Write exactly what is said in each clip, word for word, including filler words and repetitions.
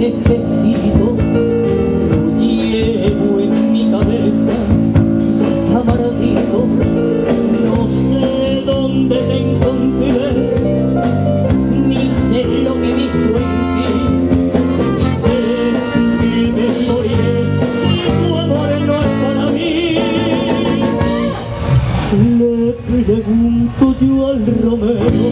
necesito, lo llevo en mi cabeza, está maldito. No sé dónde te encontré, ni sé lo que he visto en ti, ni sé que me moriré si tu amor no es para mí. Le pregunto yo al romero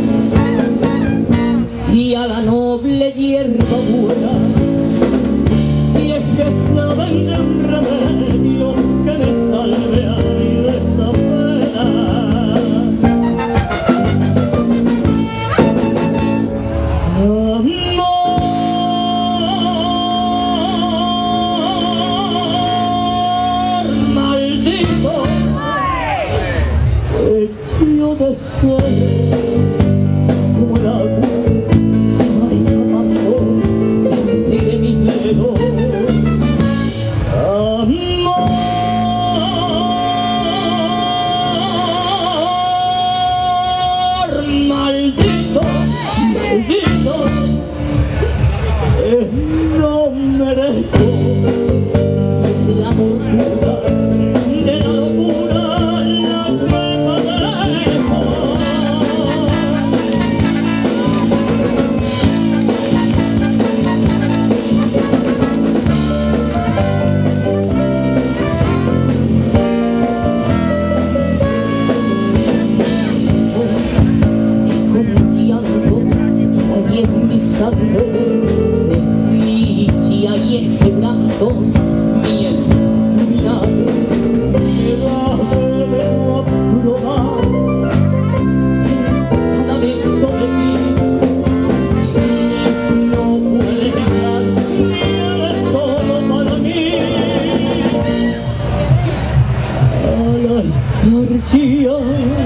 y a la noble hierba buena, si es que saben de un remedio que me salve a mí de esta pena. Amor maldito, que yo deseo como el agua se va escapando de mis dedos. Amor maldito, maldito, eh, no merezco la tortura de la locura la que padezco. Sangre desdicha y este blanco miel vinagre llévame a probar cada beso de ti, si no puedes dejar ni eres solo para mí. A la escarchilla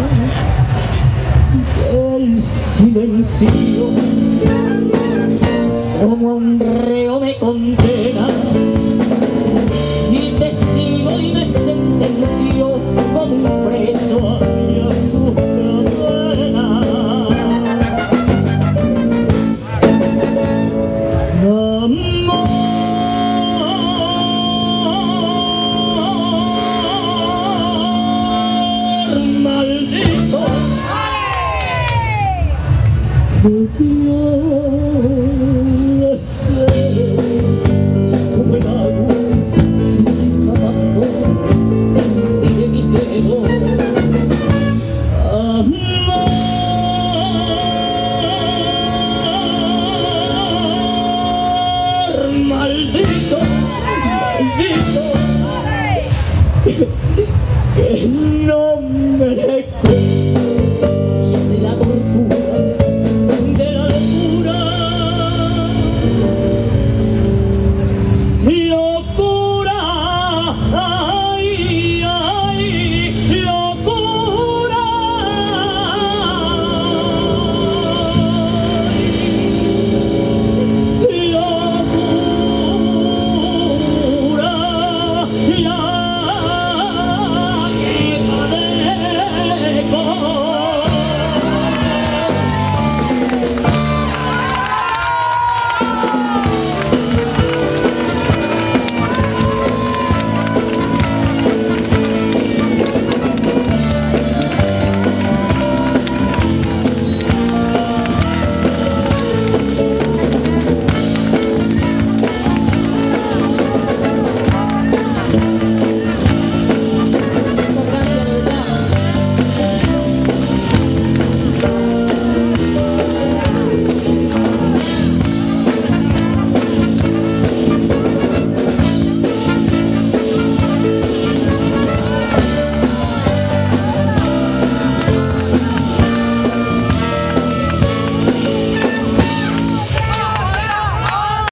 del silencio como un reo me condena y te sigo y me sentencio como un preso hacia su cadena. Amor maldito, yo sé como el agua se va escapando de mis dedos. Amor maldito, maldito.